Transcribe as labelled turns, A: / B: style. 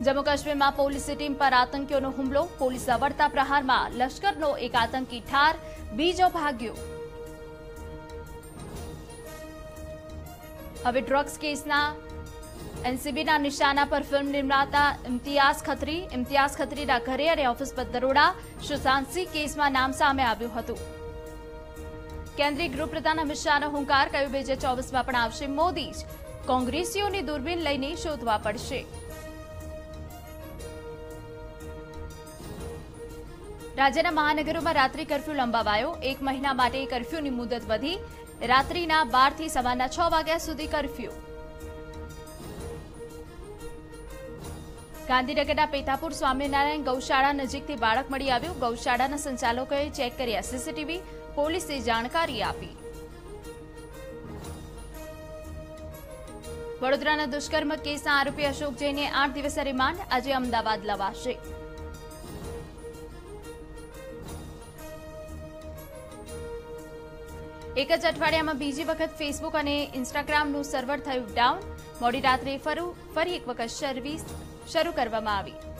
A: जम्मू काश्मीर में police team पर आतंकीओनो हुमलो। पोलीसे वળતા પ્રહારમાં લશ્કરનો એક આતંકી ઠાર, બીજો ભાગ્યો। હવે ડ્રગ્સ કેસના એનસીબીના નિશાના પર ફિલ્મ નિર્માતા ઇમ્તિયાઝ ખત્રીના ઘરે અને ઓફિસ પર દરોડા। સુશાંત સિંહ કેસમાં નામ સામે આવ્યું હતું। કેન્દ્રીય ગૃહપ્રધાન અમિત શાહનો હુંકાર, કહ્યું 2024માં પણ આવશે મોદી જ। કોંગ્રેસીઓની દૂરબીન લઈને શોધવા પડશે। રાજ્યના મહાનગરોમાં રાત્રિ કર્ફ્યુ લંબાવાયો। 1 મહિના માટે કર્ફ્યુની મુદત વધી। રાત્રિના 12 થી સવારના 6 વાગ્યા સુધી કર્ફ્યુ। ગાંધીનગરના પેથાપુર સ્વામિનારાયણ ગૌશાળા નજીકથી બાળક મળી આવ્યું। ગૌશાળાના સંચાલકોએ ચેક કર્યા સીસીટીવી। પોલીસે જાણકારી આપી। વડોદરાના દુષ્કર્મ કેસના આરોપી અશોક જૈને 8 દિવસે રિમાન્ડ। આજે અમદાવાદ લવાશે। એક જ અઠવાડિયામાં બીજી વખત ફેસબુક અને ઇન્સ્ટાગ્રામનું સર્વર થયું ડાઉન। મોડી રાત્રે ફરી એક વખત સર્વિસ શરૂ કરવામાં આવી।